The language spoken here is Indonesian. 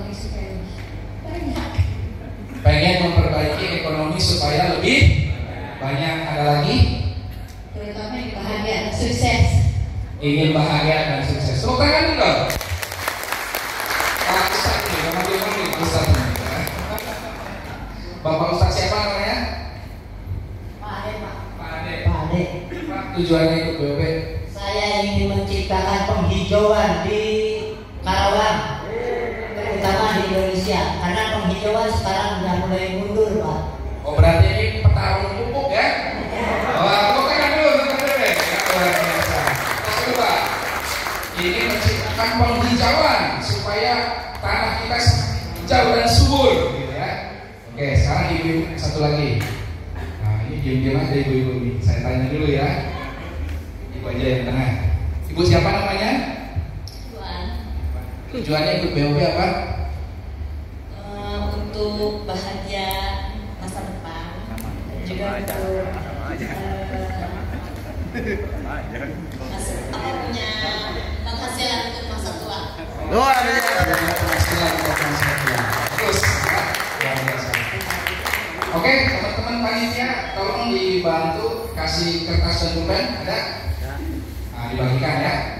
ekonomi supaya banyak. Pengen memperbaiki ekonomi supaya lebih banyak. Ada lagi? Terutama yang bahagia dan sukses. Ingin bahagia dan sukses. Tepuk tangan dulu dong. Pak Ustaz nih, Pak Ustaz nih. Bapak Ustaz siapa namanya? Pak Ade, Pak. Pak Ade. Pak Ade, Pak, tujuannya ikut BOP? saya ingin menciptakan penghijauan di Karawang, terutama di Indonesia, karena penghijauan sekarang sudah mulai mundur, Pak. Oh, berarti ini petarung pupuk ya? Oh, tepuk tangan dulu deh. Ya, luar biasa. Terus coba, ini menciptakan penghijauan supaya tanah kita hijau dan subur, gitu ya. Oke, sekarang ibu satu lagi. Nah, ini diam-diam aja ibu-ibu ini. Saya tanya dulu ya. Ibu aja yang tengah. Ibu siapa namanya? Tuan, Tujuannya ikut BOP apa? untuk bahagia masa depan dan juga untuk punya penghasilan untuk masa tua. Luar biasa. Penghasilan untuk masa tua. Terus, ya. Luar biasa. Oke, teman-teman panitia, tolong dibantu kasih kertas dan pulpen, ada? Nah, dibagikan ya.